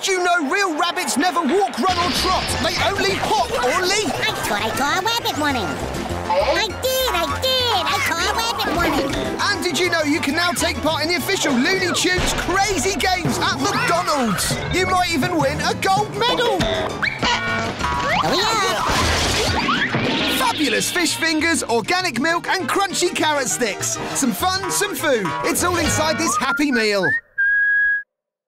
Did you know real rabbits never walk, run or trot? They only hop or leap. I thought I saw a rabbit running. I did. I saw a rabbit running. And did you know you can now take part in the official Looney Tunes crazy games at McDonald's? You might even win a gold medal. Oh, yeah. Fabulous fish fingers, organic milk and crunchy carrot sticks. Some fun, some food. It's all inside this Happy Meal.